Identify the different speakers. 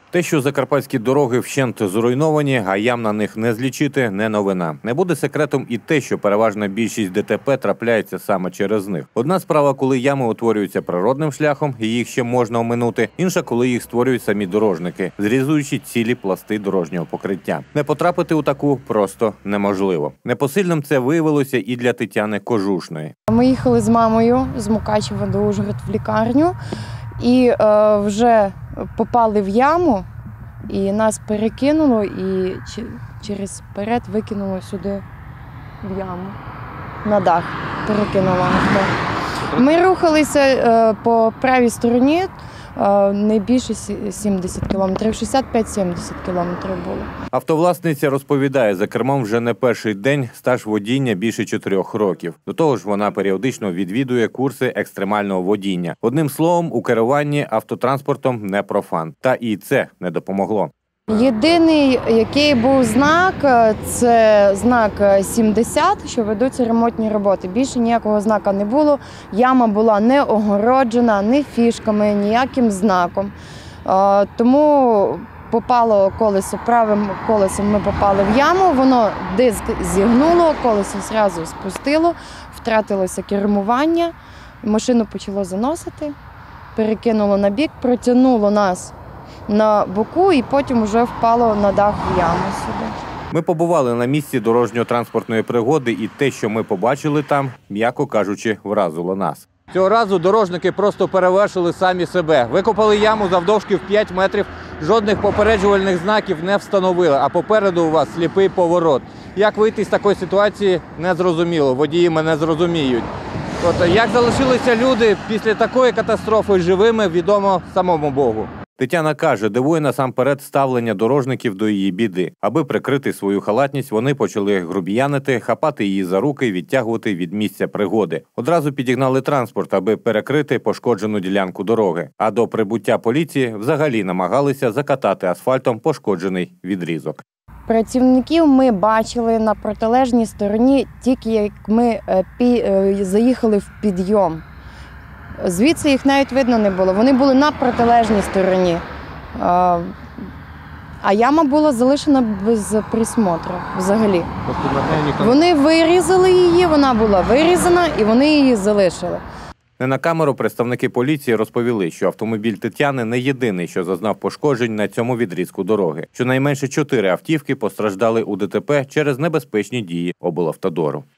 Speaker 1: Те, що закарпатські дороги вщент зруйновані, а ям на них не злічити – не новина. Не буде секретом і те, що переважна більшість ДТП трапляється саме через них. Одна справа, коли ями утворюються природним шляхом, і їх ще можна оминути. Інша, коли їх створюють самі дорожники, зрізуючи цілі пласти дорожнього покриття. Не потрапити у таку просто неможливо. Непосильним це виявилося і для Тетяни Кожушної.
Speaker 2: Ми їхали з мамою з Мукачева до Ужгород в лікарню і вже попали в яму, і нас перекинуло, і через перед викинуло сюди в яму. На дах перекинуло авто. Ми рухалися по правій стороні, не більше 70 кілометрів, 65-70 кілометрів було.
Speaker 1: Автовласниця розповідає, за кермом вже не перший день, стаж водіння більше 4 років. До того ж, вона періодично відвідує курси екстремального водіння. Одним словом, у керуванні автотранспортом не профан. Та і це не допомогло.
Speaker 2: Єдиний, який був знак, це знак 70, що ведуться ремонтні роботи. Більше ніякого знака не було. Яма була не огороджена, ні фішками, ніяким знаком. Тому попало колесо, правим колесом ми попали в яму, воно диск зігнуло, колесо одразу спустило, втратилося кермування, машину почало заносити, перекинуло на бік, протягнуло нас на боку і потім вже впало на дах в яму сюди.
Speaker 1: Ми побували на місці дорожньо-транспортної пригоди, і те, що ми побачили там, м'яко кажучи, вразило нас. Цього разу дорожники просто перевершили самі себе. Викопали яму завдовжки в 5 метрів, жодних попереджувальних знаків не встановили, а попереду у вас сліпий поворот. Як вийти з такої ситуації – незрозуміло, водії мене зрозуміють. Як залишилися люди після такої катастрофи живими, відомо самому Богу. Тетяна каже, дивує насамперед ставлення дорожників до її біди. Аби прикрити свою халатність, вони почали грубіянити, хапати її за руки і відтягувати від місця пригоди. Одразу підігнали транспорт, аби перекрити пошкоджену ділянку дороги. А до прибуття поліції взагалі намагалися закатати асфальтом пошкоджений відрізок.
Speaker 2: Працівників ми бачили на протилежній стороні, тільки як ми заїхали в підйом. Звідси їх навіть видно не було. Вони були на протилежній стороні. А яма була залишена без присмотру взагалі. Вони вирізали її, вона була вирізана і вони її залишили.
Speaker 1: Не на камеру представники поліції розповіли, що автомобіль Тетяни не єдиний, що зазнав пошкоджень на цьому відрізку дороги. Щонайменше 4 автівки постраждали у ДТП через небезпечні дії облавтодору.